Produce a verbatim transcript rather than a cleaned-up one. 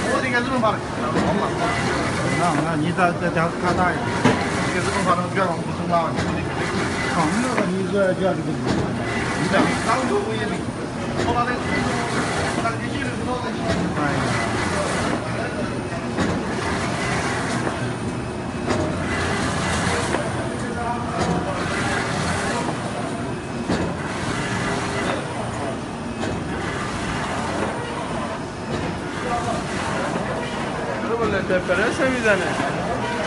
我这应该是能发的。 那那你再再加看大一点。 这个是能发的，原来不是拿的。 放那个你这这这个。 你看，哪个我也没。我拿的，那个机器人是多少钱？ 哎呀。 برای سه میزنه